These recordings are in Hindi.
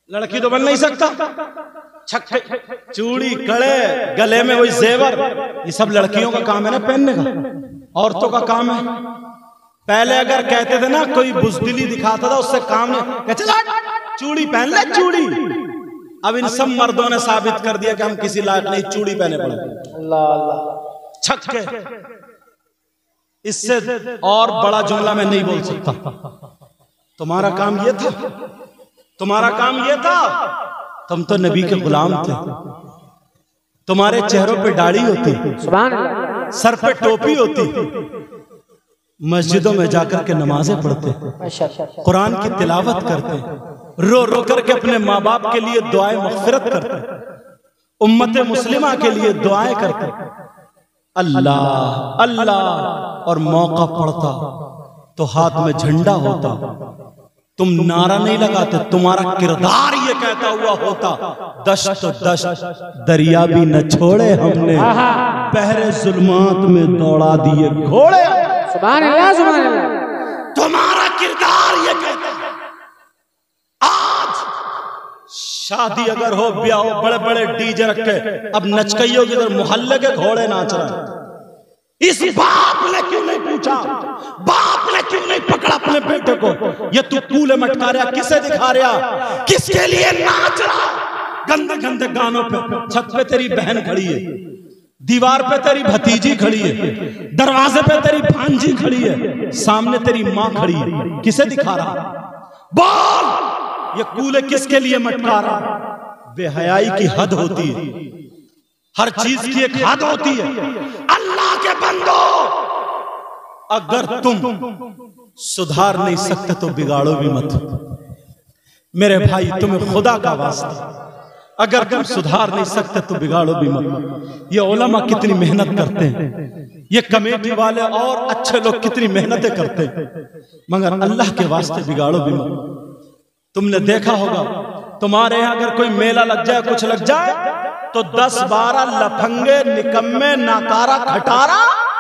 लड़की तो बन नहीं सकता। छक्के, चूड़ी, कड़े, गले में वही जेवर, ये सब लड़कियों का काम है ना पहनने का, औरतों का काम है। पहले अगर कहते थे ना कोई बुजदिली दिखाता था उससे काम नहीं, चला चूड़ी पहन ले चूड़ी। अब इन सब मर्दों ने साबित कर दिया कि हम किसी लायक नहीं, चूड़ी पहने पड़े। अल्लाह अल्लाह। छक्के, इससे और बड़ा जुमला मैं नहीं बोल सकता। तुम्हारा काम ये था, तुम्हारा काम ये था, तुम तो नबी के गुलाम थे। तुम्हारे चेहरों पे दाढ़ी होती, सर पे टोपी होती, मस्जिदों में जाकर के नमाजें पढ़ते, कुरान की तिलावत करते, रो रो करके अपने माँ बाप के लिए दुआएं मग़फ़िरत करते, उम्मत मुस्लिमा के लिए दुआएं करते, अल्लाह अल्लाह। और मौका पड़ता तो हाथ में झंडा होता, तुम नारा नहीं लगाते, तुम्हारा किरदार ये कहता हुआ होता, दश्त दश्त दरिया भी न छोड़े हमने, बहरे जुल्मात में दौड़ा दिए घोड़े। सुभान अल्लाह, सुभान अल्लाह। तुम्हारा किरदार ये कहता है। आज शादी अगर हो, ब्याह हो, बड़े बड़े डीजे रखे, अब नचकइयों की तरह मोहल्ले के घोड़े नाच रहे हैं। इस बाप ने क्यों नहीं पूछा, बाप ने क्यों नहीं पकड़ा अपने बेटे को, ये तू कूले मटका रहा, किसे दिखा रहा, किसके लिए नाच रहा? गंदे गंदे गानों पे, छत पे तेरी बहन खड़ी है, दीवार पे तेरी भतीजी खड़ी है, दरवाजे पे तेरी भांजी खड़ी है, सामने तेरी माँ खड़ी है, किसे दिखा रहा? बोल, ये कूले किसके लिए मटका रहा? बेहयाई की हद होती है, हर चीज की एक हद होती है। अल्लाह के बंदो, अगर तुम सुधार नहीं सकते तो बिगाड़ो भी मत। मेरे भाई, तुम्हें खुदा का वास्ता, अगर तुम सुधार नहीं सकते तो बिगाड़ो भी मत। ये उलमा कितनी मेहनत करते हैं, ये कमेटी वाले और अच्छे लोग कितनी मेहनतें करते हैं, मगर अल्लाह के वास्ते बिगाड़ो भी मत। तुमने देखा होगा, तुम्हारे यहाँ अगर कोई मेला लग जाए, कुछ लग जाए, तो 10-12 लफंगे, निकम्मे, नाकारा, खटारा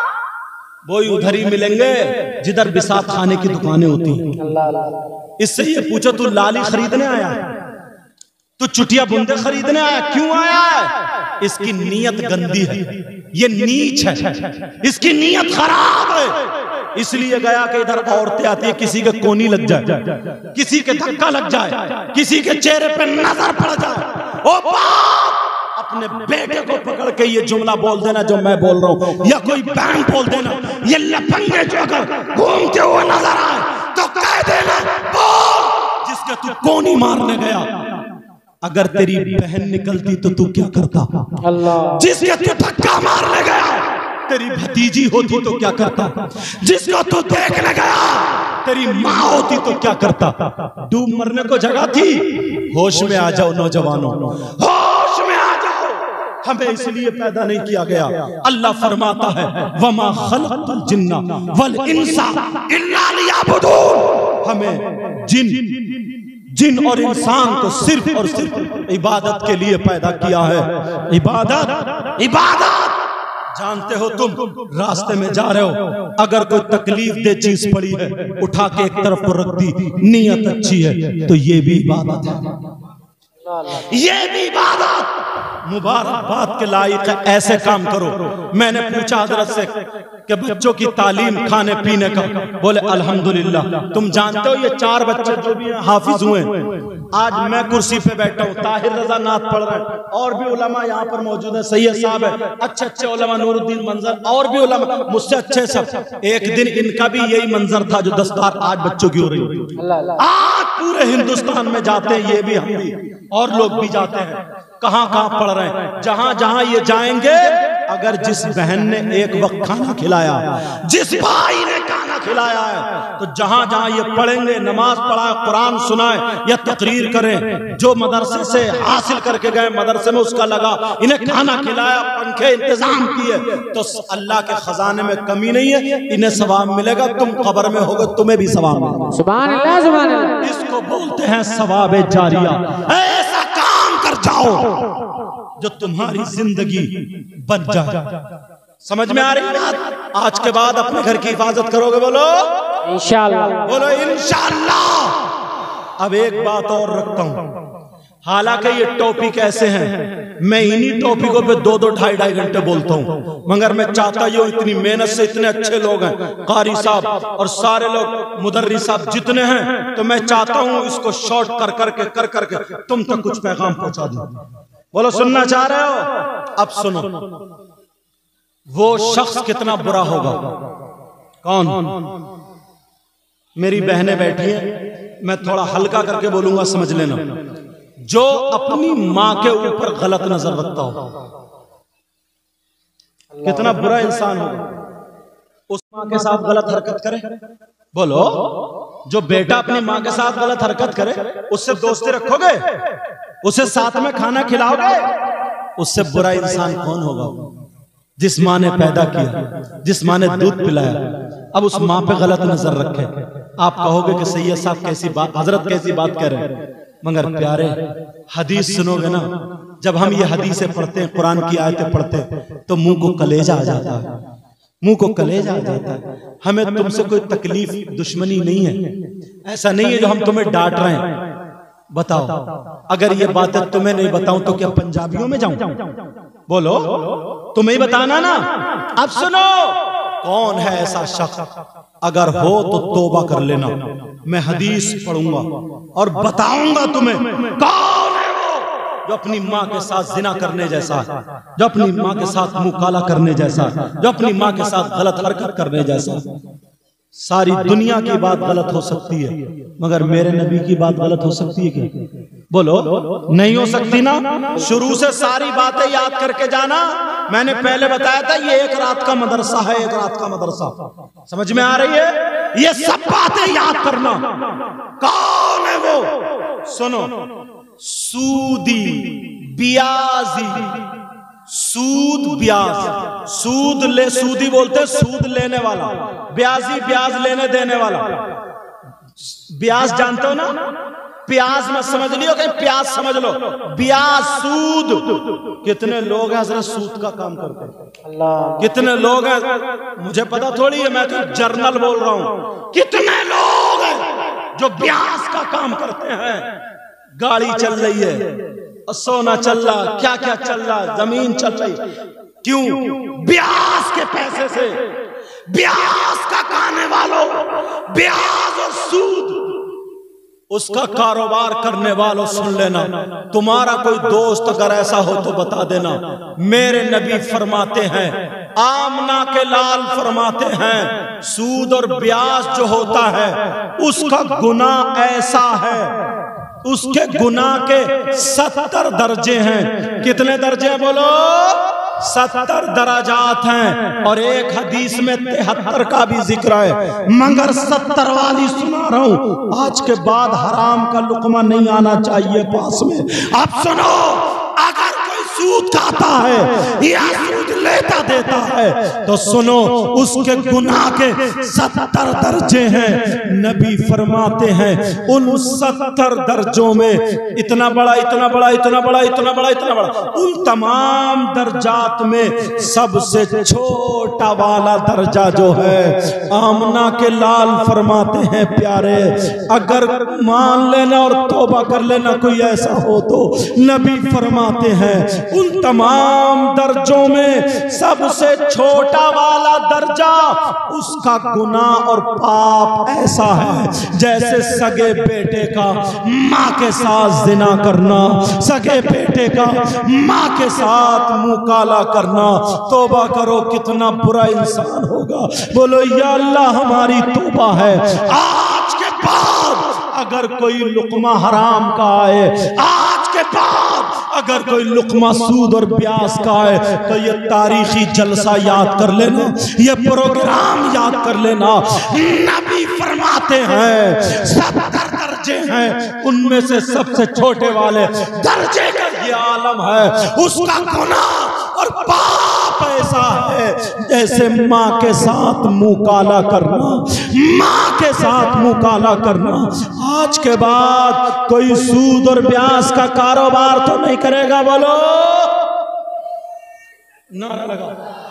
वो उधर ही मिलेंगे जिधर बिसात खाने की दुकानें होती हैं। इससे ये पूछो, तू लाली खरीदने आया है, तू चुटिया बुंदे खरीदने आया, क्यों आया है? इसकी नीयत गंदी है, ये नीच है, इसकी नीयत खराब है, इसलिए गया कि इधर औरतें आती है, किसी के कोनी लग जाए, किसी के धक्का लग जाए, किसी के चेहरे पे नजर पड़ जाए, ओ बाप, अपने बेटे को पकड़ के ये जुमला बोल देना जो मैं बोल रहा हूं, या कोई बहन बोल देना, ये लफंगे जो अगर घूमते हुए नजर आए तो कह देना, बोल, जिसके तू कोनी मारने गया, अगर तेरी बहन निकलती तो तू क्या करता? अल्लाह। जिसके तू धक्का मारने गया, तेरी भतीजी होती तो क्या करता? जिसको तू देखने गया, तेरी माँ होती तो क्या करता? डूब मरने को जगह थी। होश में आ जाओ नौजवानों, होश में आ जाओ। हमें इसलिए पैदा नहीं किया गया। अल्लाह फरमाता है, वमा खलक़तुल जिन्ना वल इंसा इल्ला लियअबुदून। हमें जिन और इंसान को सिर्फ और सिर्फ इबादत के लिए पैदा किया है। इबादत, इबादत। जानते हो, तुम रास्ते में जा रहे हो, अगर कोई तकलीफ दे चीज पड़ी है, उठा के एक तरफ को रख दी, नीयत अच्छी है, तो ये भी इबादत है, ये भी इबादत। मुबारकबाद के लायक है, ऐसे काम करो। मैंने पूछा हजरत से कि बच्चों की तालीम, खाने पीने का, बोले अल्हम्दुलिल्लाह। तुम जानते हो, ये 4 बच्चे जो भी हाफिज हुए, आज मैं कुर्सी पे बैठा हूँ, ताहिर रजा नाथ पढ़ रहे हैं, और भी उलमा यहाँ पर मौजूद है, सैयद साहब है, अच्छे अच्छे उलमा, नूरुद्दीन मंजर, और भी उलमा मुझसे अच्छे सब। एक दिन इनका भी यही मंजर था जो दस्तार आज बच्चों की हो रही। आज पूरे हिंदुस्तान में जाते हैं, ये भी, हम भी, और लोग भी जाते हैं, कहां कहां पढ़ रहे हैं, जहां जहां ये जाएंगे, अगर जिस बहन ने एक वक्त खाना खिलाया, जिस भाई ने खाना खिलाया है, तो जहां जहां ये पढ़ेंगे, नमाज पढ़ाए, कुरान सुनाए या तकरीर करें, जो मदरसे से हासिल करके गए, मदरसे में उसका लगा, इन्हें खाना खिलाया, पंखे इंतजाम किए, तो अल्लाह के खजाने में कमी नहीं है, इन्हें सवाब मिलेगा। तुम कब्र में होगे, तुम्हें भी सवाब मिलेगा। सुभान अल्लाह, सुभान अल्लाह। इसको बोलते हैं सवाब जारिया। ऐसा काम कर जाओ जो तुम्हारी जिंदगी बन जाए। समझ में आ रही है बात? आज के बाद अपने घर की हिफाजत करोगे, बोलो इंशाअल्लाह, बोलो इंशाअल्लाह। अब एक बात और रखता हूं, हालांकि ये टॉपिक ऐसे हैं, मैं इन्हीं टॉपिकों पे 2-2 ढाई घंटे बोलता हूं, मगर मैं चाहता हूं इतनी मेहनत से इतने अच्छे लोग हैं, कारी साहब और सारे लोग मुदर्रिस साहब जितने हैं, तो मैं चाहता हूं इसको शॉर्ट कर करके तुम तक कुछ पैगाम पहुंचा दूं। बोलो सुनना चाह रहे हो? अब सुनो, वो शख्स कितना बुरा होगा। कौन? मेरी बहनें बैठी हैं, मैं थोड़ा हल्का करके बोलूंगा, समझ लेना। जो अपनी मां के ऊपर गलत नजर रखता हो, कितना बुरा इंसान होगा। उस मां के साथ गलत हरकत करे, बोलो, जो बेटा अपनी मां के साथ गलत हरकत करे, उससे दोस्ती रखोगे? उसे साथ में खाना खिलाओगे? उससे बुरा इंसान कौन होगा? जिस मां ने पैदा किया, जिस मां ने दूध पिलाया, अब उस मां पे गलत नजर रखे। आप कहोगे कि सैयद साहब कैसी बात, हजरत कैसी बात कर रहे हैं, मगर प्यारे हदीस सुनोगे ना, जब हम ये हदीसें पढ़ते हैं, कुरान की आयतें पढ़ते हैं, तो मुंह को कलेजा आ जाता है, मुंह को कलेजा आ जाता है। हमें तुमसे कोई तकलीफ दुश्मनी नहीं है, ऐसा नहीं है जो हम तुम्हें डांट रहे हैं। बताओ, अगर ये बातें तुम्हें नहीं बताऊं तो क्या पंजाबियों में जाऊं? बोलो, तुम्हें ही बताना ना। अब सुनो, कौन है ऐसा शख्स? अगर हो तो तौबा कर लेना, मैं हदीस पढ़ूंगा और बताऊंगा तुम्हें कौन है वो जो अपनी माँ के साथ जिना करने जैसा, जो अपनी माँ के साथ मुंह काला करने जैसा, जो अपनी माँ के साथ गलत हरकत करने जैसा। सारी दुनिया की बात गलत हो सकती है, मगर मेरे नबी की बात गलत हो सकती है क्या? बोलो, नहीं हो सकती ना। शुरू से सारी बातें याद करके जाना। मैंने पहले बताया था ये एक रात का मदरसा है, एक रात का मदरसा। समझ में आ रही है? ये सब बातें याद करना। कौन है वो? सुनो, सूदी, ब्याजी, सूद ब्याज, सूद ले, सूदी बोलते सूद लेने वाला, ब्याजी ब्याज लेने देने वाला। ब्याज जानते हो ना? प्याज मत समझ लियो, कहीं प्याज समझ लो, ब्याज सूद। कितने लोग हैं जरा सूद का काम करते हैं? अल्लाह, कितने लोग हैं मुझे पता थोड़ी है, मैं तो जर्नल बोल रहा हूं। कितने लोग हैं जो ब्याज का काम करते हैं? गाड़ी चल रही है, सोना चल रहा, क्या क्या चल रहा, जमीन चल रही, क्यों? ब्याज के पैसे से। ब्याज का खाने वालों, ब्याज और सूद, उसका कारोबार करने वालों सुन लेना। तुम्हारा कोई दोस्त अगर ऐसा हो तो बता देना। मेरे नबी फरमाते हैं, आमना के लाल फरमाते हैं, सूद और ब्याज जो होता है उसका गुनाह ऐसा है, उसके गुनाह के 70 दर्जे हैं। कितने दर्जे बोलो? 70 दराजात हैं, और एक हदीस में 73 का भी जिक्र है, मगर 70 वाली सुना रहा हूं। आज के बाद हराम का लुकमा नहीं आना चाहिए पास में। अब सुनो, अगर कोई सूद खाता है या सूद लेता देता है तो सुनो, उसके गुनाह के 70 दर्जे हैं। नबी फरमाते हैं उन 70 दर्जों में इतना बड़ा, इतना बड़ा, इतना बड़ा, इतना बड़ा, इतना बड़ा, उन तमाम दर्जात में सबसे छोटा वाला दर्जा जो है, आमना के लाल फरमाते हैं प्यारे, अगर मान लेना और तौबा कर लेना कोई ऐसा हो तो, नबी फरमाते हैं उन तमाम दर्जों में सबसे छोटा वाला दर्जा, उसका गुनाह और पाप ऐसा है जैसे सगे बेटे का माँ के साथ जिना करना, सगे बेटे का माँ के साथ मुंह काला करना। तौबा करो, कितना बुरा इंसान होगा। बोलो या अल्लाह, हमारी तौबा है। आज के बाद अगर कोई लुकमा हराम का आए, आज के बाद अगर कोई लुकमा सूद और ब्याज का है, तो ये तारीखी जलसा याद कर लेना, ये प्रोग्राम याद कर लेना। नबी फरमाते हैं 70 दर्जे हैं, उनमें से सबसे छोटे वाले दर्जे का ये आलम है, उसका गुनाह और पाप ऐसा है जैसे माँ के साथ मुंह काला करना, माँ के साथ मुंह काला करना। आज के बाद कोई सूद और ब्याज का कारोबार तो नहीं करेगा। बोलो नारा लगा।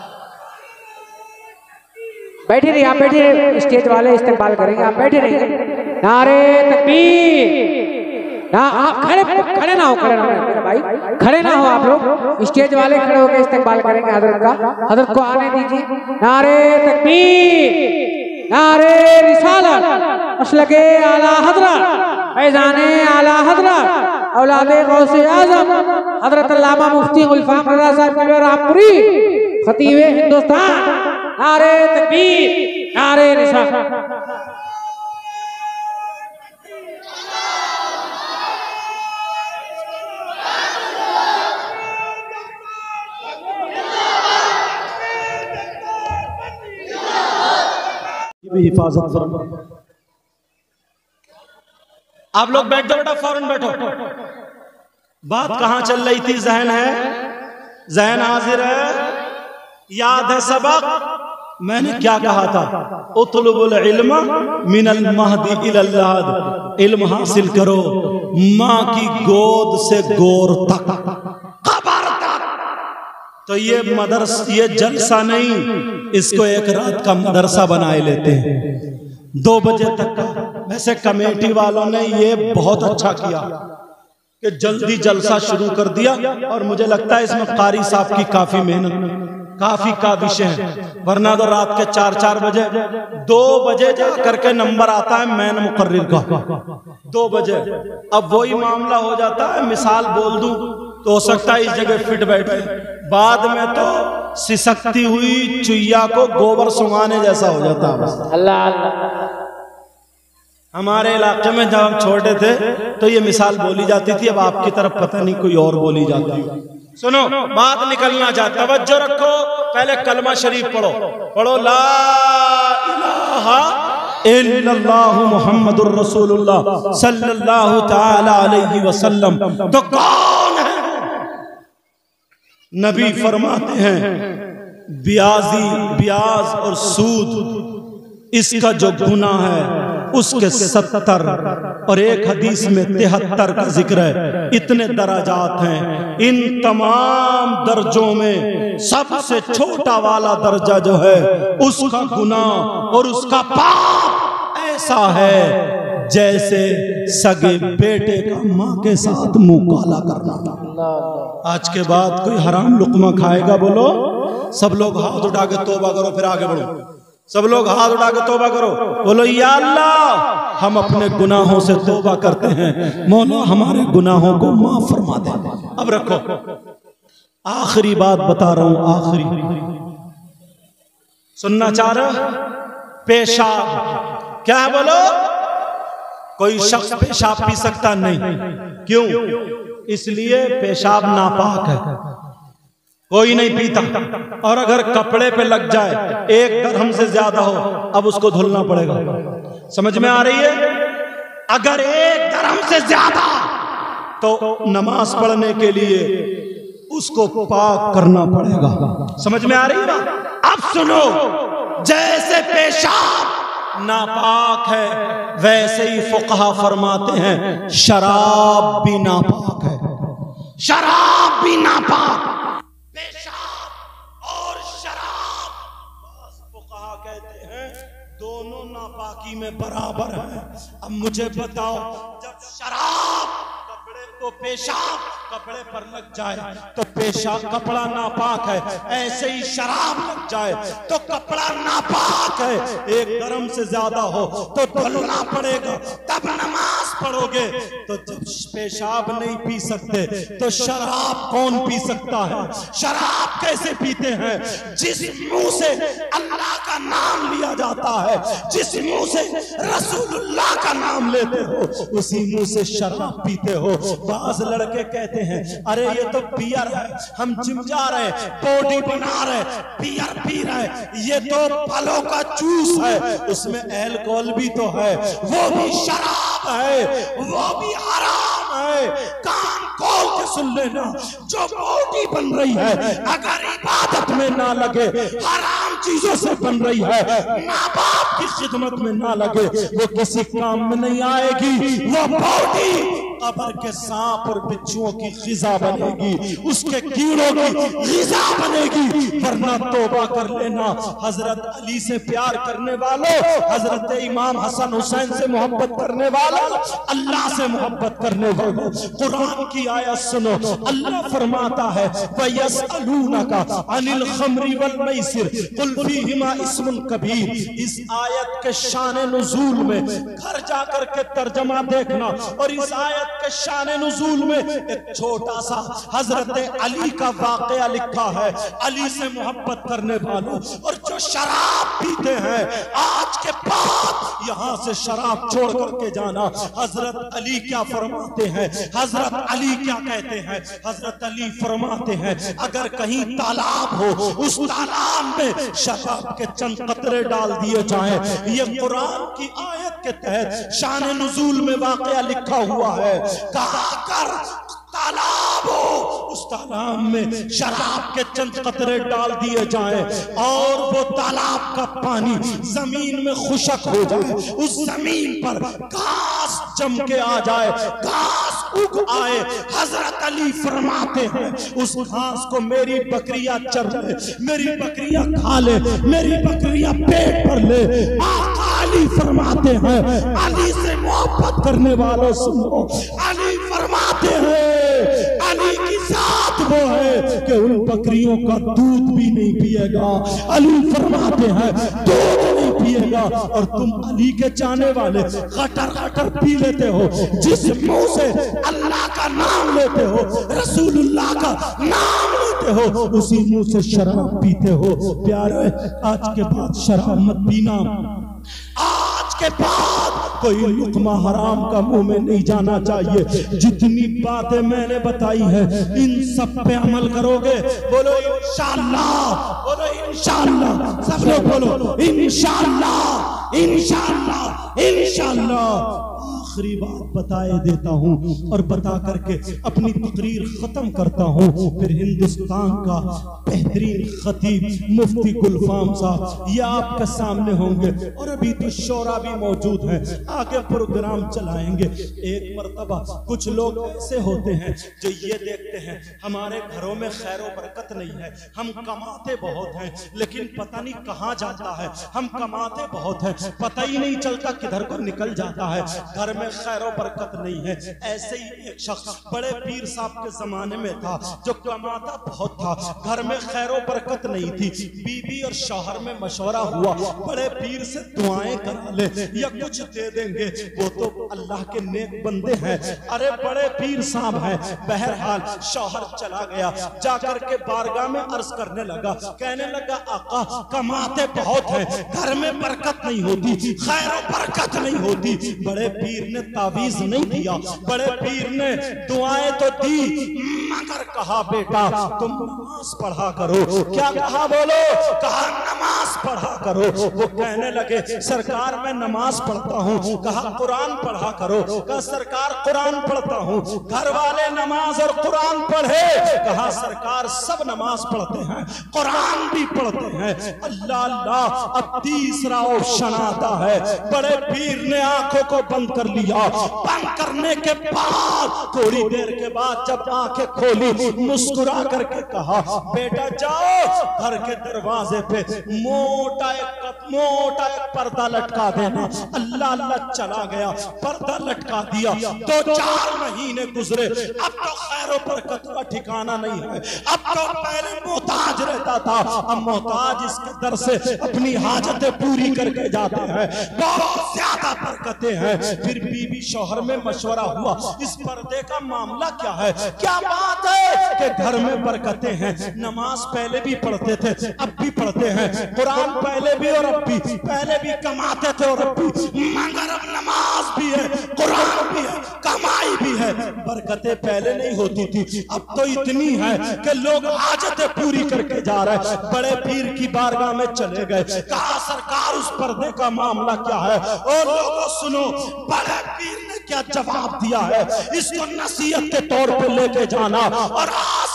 बैठे रहिए, आप बैठे रहिए, स्टेज वाले इस्तेमाल करेंगे, आप बैठे रहिए। नारे तकबीर, ना आप खड़े खड़े ना हो, खड़े ना हो मेरे भाई, खड़े ना हो आप लोग। स्टेज वाले खड़े होकर इस्तेकबाल करेंगे हजरत का। हजरत को आने दीजिए। नारे तकबीर, नारे रिसालत, मसलके आला हजरत, फैज़ाने आला हजरत, औलादे गौसे आज़म हजरत अल्लामा मुफ्ती गुलफाम रज़ा साहब की रामपुरी खतीबे हिंदुस्तान। नारे तकबीर, नारे रिसालत। भी हिफाजत करो। आप लोग बैठ जाओ बेटा, फौरन बैठो। बात कहां चल रही थी? जहन है, जहन हाजिर है, याद है सबक? मैंने क्या कहा था? उतलुबुल इल्म मिनल महदी इलल लहद, इल्म हासिल करो माँ की गोद से गोर तक, कब्र तक। तो ये मदरसा, ये जलसा नहीं, इसको एक रात का मदरसा बनाए लेते हैं 2 बजे तक का। वैसे कमेटी वालों ने ये बहुत अच्छा किया कि जल्दी जलसा शुरू कर दिया, और मुझे लगता है इसमें कारी साहब की काफी मेहनत, काफी का विषय है। वरना तो रात के 4-4 बजे, 2 बजे जा करके नंबर आता है मैन मुकर्रिर का, 2 बजे। अब वही मामला हो जाता है, मिसाल बोल दूं तो हो सकता है इस जगह फिट बैठे, बाद में तो सिसकती हुई चुईया को गोबर सुंघाने जैसा हो जाता है। अल्लाह अल्लाह। हमारे इलाके में जब हम छोटे थे तो ये मिसाल बोली जाती थी, अब आपकी तरफ पता नहीं कोई और बोली जाती है। सुनो, बात निकलना चाहता, तवज्जो रखो। पहले कलमा शरीफ पढ़ो, पढ़ो ला इलाहा इल्लल्लाहु मुहम्मदुर रसूलुल्लाह सल्लल्लाहु तआला अलैहि वसल्लम। तो कौन है? नबी फरमाते हैं ब्याज और सूद, इसका जो गुनाह है उसके 70 और एक हदीस में 73 का जिक्र है। इतने दर्जात हैं। इन तमाम दर्जों में सबसे छोटा वाला दर्जा जो है उसका गुनाह और उसका पाप ऐसा है जैसे सगे बेटे का माँ के साथ मुंह काला करना। आज के बाद कोई हराम लुकमा खाएगा, बोलो सब लोग हाथ उठा के तौबा करो, फिर आगे बढ़ो। सब लोग हाथ उठा के तौबा करो, बोलो या अल्लाह हम अपने गुनाहों से तौबा करते हैं, मौला हमारे गुनाहों को माफ फरमा दे। अब रखो, आखिरी बात बता रहा हूं, आखिरी सुनना चाह रहे? पेशाब क्या है बोलो? कोई शख्स पेशाब पी सकता नहीं। क्यों? इसलिए पेशाब नापाक है, कोई नहीं पीता। और अगर कपड़े पे लग जाए 1 दरहम से ज्यादा हो, अब उसको धुलना पड़ेगा। समझ में आ रही है? अगर 1 दरहम से ज्यादा, तो नमाज पढ़ने के लिए उसको पाक करना पड़ेगा। समझ में आ रही है ना? अब सुनो, जैसे पेशाब नापाक है वैसे ही फुकहा फरमाते हैं शराब भी नापाक है। शराब भी नापाक, पेशाब और शराब, फुकहा कहते हैं दोनों नापाकी में बराबर है। अब मुझे बताओ, जब शराब कपड़े को, पेशाब कपड़े पर लग जाए तो पेशाब, कपड़ा नापाक है, ऐसे ही शराब लग जाए तो कपड़ा नापाक है। 1 दरहम से ज्यादा हो तो धुलना पड़ेगा, तब नमाज पढ़ोगे। तो जब पेशाब नहीं पी सकते तो शराब कौन पी सकता है? शराब कैसे पीते हैं? जिस मुंह से अल्लाह का नाम लिया जाता है, जिस मुंह से रसूलुल्लाह का नाम लेते हो, उसी मुंह से शराब पीते हो। बाज लड़के कहते हैं अरे ये तो बियर है, हम जिम जा रहे, बॉडी बना रहे, बियर पी रहे, ये तो फलों का जूस है, उसमें अल्कोहल भी तो है, वो भी शराब है, वो भी हराम है। कान खोल के सुन लेना, जो बॉडी बन रही है अगर इबादत में ना लगे, हराम चीजों से बन रही है, माँ बाप की खिदमत में ना लगे, वो किसी काम में नहीं आएगी। वो बॉडी कब्र के सांप और बिच्छुओं की ग़िज़ा बनेगी, उसके कीड़ों की ग़िज़ा बनेगी। वरना तौबा कर लेना। हजरत अली से प्यार करने वालों, हजरत इमाम हसन हुसैन से मोहब्बत करने वालों, अल्लाह से मोहब्बत करने वालों, कुरान की आयत सुनो। अल्लाह फरमाता है वयसअलूनका अनिल खम्री वल मैसिर कुल फीहिमा इस्मुन कबीर। इस आयत के शान नुज़ूल में घर जाकर के तर्जमा देखना। और इस आयत के शान नुज़ूल में एक छोटा सा हजरत अली का वाकया लिखा है। अली से मोहब्बत करने वालों और जो शराब पीते हैं, आज के बाद यहां से शराब छोड़ करके जाना। हजरत अली क्या फरमाते हैं, हजरत अली क्या कहते हैं? हजरत अली फरमाते हैं अगर कहीं तालाब हो, उस तालाब में शराब के चंद कतरे डाल दिए जाएं। ये कुरान की आयत के तहत शान नुज़ूल में वाकया लिखा हुआ है। कहा कर तालाब हो, उस तालाब में शराब के चंद कतरे डाल दिए जाएं और वो तालाब का पानी जमीन में खुशक हो जाए, उस जमीन पर घास जम के आ जाए, घास उग आए। हजरत अली फरमाते हैं उस घास को मेरी बकरियां चर ले, मेरी बकरियां खा ले, मेरी बकरियां पेट भर ले। अली फरमाते हैं, अली से मोहब्बत करने वालों सुनो, अली फरमाते हैं अली की जात वो है कि उन बकरियों का दूध भी नहीं पिएगा। अली फरमाते हैं दूध नहीं पिएगा। और तुम अली के चाहने वाले खटर खटर पी लेते हो, जिस मुंह से अल्लाह का नाम लेते हो, रसूलुल्लाह का नाम लेते हो, उसी मुंह से शराब पीते हो। प्यारे, आज के बाद शराब मत पीना। आज के बाद कोई लुक़मा हराम का मुंह में नहीं जाना चाहिए। जितनी बातें मैंने बताई है इन सब पे अमल करोगे। बोलो इंशाअल्लाह, बोलो इंशाअल्लाह, सब लोग बोलो इंशाअल्लाह, इंशाअल्लाह, इंशाअल्लाह। आखिरी बात बताए देता हूँ और बता करके अपनी तकरीर खत्म करता हूँ। फिर हिंदुस्तान का बेहतरीन खतीब मुफ्ती गुलफाम साहब ये आपके सामने होंगे और अभी तो शोरा भी मौजूद है, आगे प्रोग्राम चलाएंगे। एक मर्तबा कुछ लोग ऐसे होते हैं जो ये देखते हैं हमारे घरों में खैर व बरकत नहीं है, हम कमाते बहुत हैं लेकिन पता नहीं कहाँ जाता है, हम कमाते बहुत हैं पता ही नहीं चलता किधर को निकल जाता है, घर में खैर व बरकत नहीं है। ऐसे ही एक शख्स बड़े पीर साहब के जमाने में था जो कमाता बहुत था, घर में खैर व बरकत नहीं थी। बीबी और शौहर में मशवरा हुआ बड़े पीर से दुआएं करा ले या कुछ दे देंगे, वो तो अल्लाह के नेक बंदे हैं। अरे बड़े पीर साहब हैं। बहरहाल शौहर चला गया, जाकर के बारगाह में अर्ज करने लगा, कहने लगा आका कमाते बहुत हैं, घर में बरकत नहीं होती, खैर व बरकत नहीं होती। बड़े पीर ने तावीज नहीं दिया, बड़े पीर ने दुआएं तो दी मगर कहा बेटा तुम नमाज पढ़ा करो। क्या कहा बोलो? कहा नमाज पढ़ा करो। वो कहने लगे सरकार मैं नमाज पढ़ता हूँ। कहा कुरान पढ़ा करो। कहा सरकार कुरान पढ़ता हूँ। घर वाले नमाज और कुरान पढ़े। कहा सरकार सब नमाज पढ़ते हैं, कुरान भी पढ़ते हैं। अल्लाह अल्लाह। अब तीसरा ऑप्शन आता है। बड़े पीर ने आंखों को बंद कर लिया। बंद करने के बाद थोड़ी देर के बाद जब आंखें खोली, मुस्कुरा करके कहा बेटा जाओ घर के दरवाजे पे मोटा एक पर्दा लटका देना। अल्लाह अल्लाह चला गया, पर्दा लटका दिया। 2-4 महीने गुजरे, अब तो खैर बरकत का ठिकाना नहीं है। अब तो पहले मोहताज रहता था, अब मोहताज इसके दर से अपनी हाजतें पूरी करके जाते हैं, बहुत ज्यादा बरकतें हैं। फिर बीबी शौहर में मशवरा हुआ इस पर्दे का मामला क्या है? क्या बात है कि घर में बरकतें हैं, नमाज पहले भी पढ़ते थे अब भी पढ़ते हैं, कुरान पहले भी और अब भी, पहले भी कमाते थे और अब भी, मगर अब नमाज भी है, कुरान भी है, कमाई भी है। बरकतें पहले नहीं होती थी, अब तो इतनी है कि लोग हाजतें पूरी करके जा रहे हैं। बड़े पीर की बारगाह में चले गए, कहा सरकार उस पर्दे का मामला क्या है? और लोगों सुनो, बड़े पीर ने क्या जवाब दिया है, इसको नसीहत के तौर पे लेके जाना और आज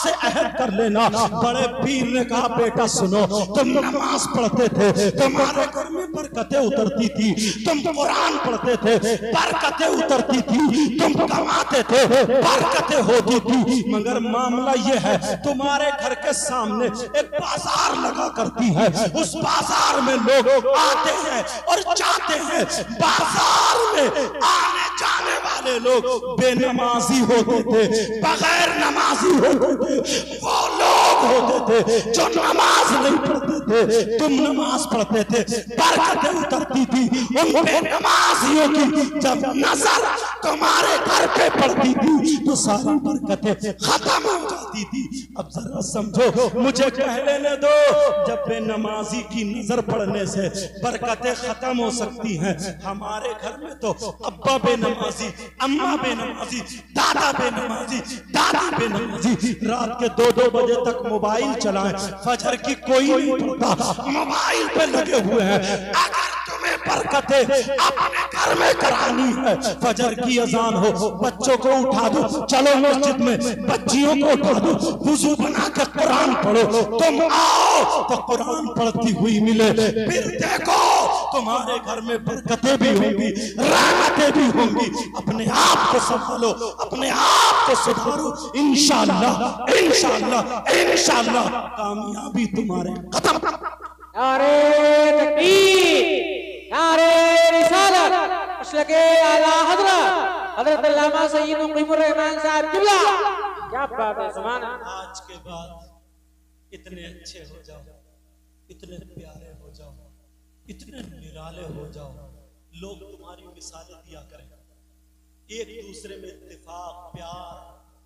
से अहद कर लेना। बड़े पीर ने कहा बेटा सुनो, तुम नमाज पढ़ते थे, तुम्हारे घर में बरकतें उतरती थी, तुम कुरान पढ़ते थे, बरकतें उतरती थी, तुम कमाते थे, बरकतें होती थी, मगर मामला ये है तुम्हारे घर के सामने एक बाजार लगा करती है, उस बाजार में लोग आते हैं और जाते हैं। बाजार में आने जाने वाले लोग बेनमाजी होते थे, बगैर नमाजी होते थे, वो लोग होते थे जो नमाज नहीं पढ़ते थे, तुम नमाज पढ़ते थे, बरकतें उतरती थी। उन बेनमाजियों की जब नजर तुम्हारे घर पे पड़ती थी तो सारी बरकतें खत्म हो जाती थी। अब जरा समझो, मुझे कह लेने दो, जब बेनमाजी की नजर पड़ने से बरकतें खत्म हो सकती हैं, हमारे घर में तो अब्बा बेनमाजी, अम्मा बेनमाजी, दादा बेनमाजी, दादी बेनमाजी, रात के 2-2 बजे तक मोबाइल चलाएं, फजर की कोई नहीं पड़ता, मोबाइल पे लगे हुए हैं। अगर तुम्हें बरकतें अपने घर में करानी है, फजर की अजान हो, बच्चों को उठा दो, चलो मस्जिद में, बच्चियों को उठा दो, वुजू बना के कुरान पढ़ो, तुम आओ तो कुरान पढ़ती हुई मिले, फिर देखो तुम्हारे घर में बरकतें भी होंगी, रहमतें भी होंगी। अपने आप को संभालो, अपने आप को सुधारो, इंशाअल्लाह इंशाअल्लाह इंशाअल्लाह कामयाबी तुम्हारे कदम। नारे तकबीर, नारे रिसालत, मसलके आला हजरत हजरत अल्लामा सय्यद मुक़ीमुर रहमान साहब किबला। क्या बात है ज़माना। आज के बाद इतने अच्छे हो जाओ, इतने प्यारे हो जाओ, इतने निराले हो जाओ, लोग तुम्हारी मिसालें दिया करें, एक दूसरे में इत्तेफाक, प्यार,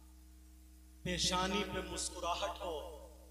पेशानी पे मुस्कुराहट हो,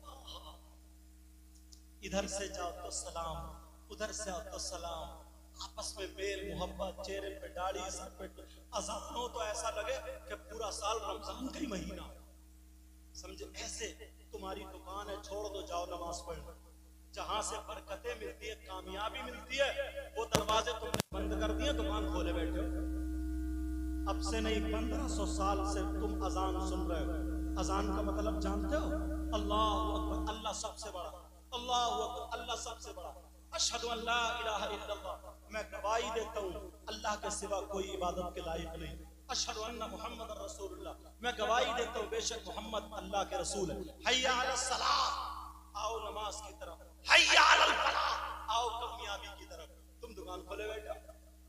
इधर से जाओ तो सलाम, उधर से आओ तो सलाम, आपस में मेल मोहब्बत, चेहरे पे दाढ़ी, सर पे अज़ान हो तो ऐसा लगे कि पूरा साल रमजान का ही महीना, समझे। ऐसे तुम्हारी दुकान है, छोड़ दो, जाओ नमाज पढ़, जहां से बरकतें मिलती है, कामयाबी मिलती है, वो दरवाजे तुमने बंद कर दिए, दुकान खोले बैठे हो। अब से नहीं, 1500 साल से तुम अजान सुन रहे हो। अजान का मतलब जानते हो? अल्लाहु अकबर, अल्लाह सबसे बड़ा, अल्लाहु अकबर, अल्लाह सबसे बड़ा, अशहदु अल्ला इलाहा इल्लल्लाह, मैं गवाही देता हूँ अल्लाह के सिवा कोई इबादत के लायक नहीं, अशहदु अन्ना मुहम्मद रसूलुल्लाह, मैं गवाही देता हूँ बेशक मोहम्मद अल्लाह के रसूल है। हय्या अलस सलाह, आओ नमाज की तरफ, हय्या अलल फलाह, आओ कामयाबी की तरफ। तुम दुकान खोले बैठे,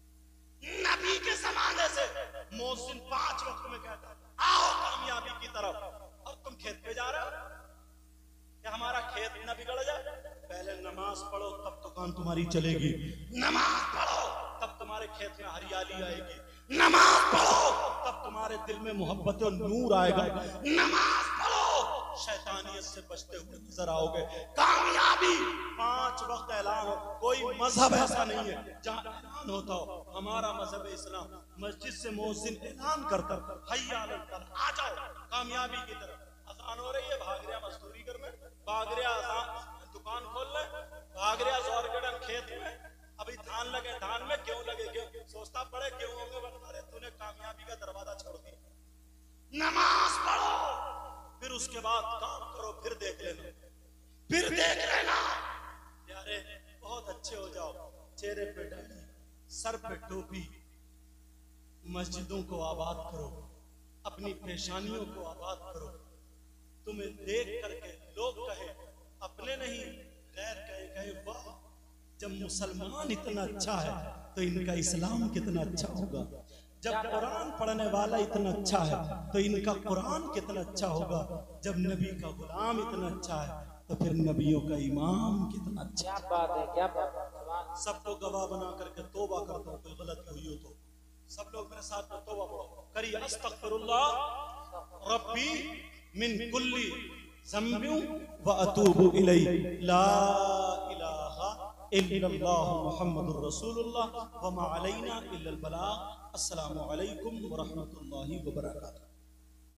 नबी के जमाने से मोहसिन 5 वक्त में कहता आओ कामयाबी की तरफ, और तुम खेत पे जा रहे हो। क्या हमारा खेत न बिगड़ जाए? पहले नमाज पढ़ो तब दुकान तुम्हारी चलेगी, नमाज पढ़ो तब तुम्हारे खेत में हरियाली आएगी, नमाज पढ़ो तब तुम्हारे दिल में मोहब्बत और नूर आएगा, नमाज पढ़ो शैतानियत से बचते हुए नजर आओगे। कामयाबी 5 वक्त ऐलान हो, कोई मजहब ऐसा नहीं है जहाँ ऐलान होता हो, हमारा मजहब इस्लाम, मस्जिद से मोहसिन ऐलान करता हय्या अलल फलाह, आ जाओ कामयाबी की तरफ। अजान हो रही है, भाग रहा मजदूरी करने, भाग रहा अजान दुकान खोल ले, भाग रहा जोर गड़न खेत में, अभी धान लगे, धान में क्यों लगे, क्यों सोचता पड़े क्यों होंगे, बता रहे तूने कामयाबी का दरवाजा छोड़ दिया। नमाज पढ़ो, फिर उसके बाद काम करो, फिर देख लेना, फिर देख लेना। यारे बहुत अच्छे हो जाओ, चेहरे पे दाढ़ी, सर पे टोपी, मस्जिदों को आबाद करो, अपनी पेशानियों को आबाद करो। तुम्हें देख करके लोग कहे, अपने नहीं गैर कहे वाह, जब मुसलमान इतना अच्छा है तो इनका इस्लाम कितना अच्छा होगा, जब कुरान पढ़ने वाला इतना अच्छा है तो इनका कुरान कितना अच्छा होगा, जब नबी का गुलाम इतना अच्छा है तो फिर नबियों का इमाम कितना अच्छा। क्या बात है, क्या बात है। सबको गवाह बना करके तौबा करता हूँ, कोई गलती हुई हो तो सब लोग मेरे साथ में तौबा पढ़ो, करिए अस्तगफिरुल्लाह रब्बी मिन कुल्ली ज़म्बिन व अतूबु इलैहि, ला इलाहा इल्लल्लाह मुहम्मदुर रसूलुल्लाह व मा अलैना इल्लल बलाग। अस्सलामु अलैकुम व रहमतुल्लाहि व बरकातुहू।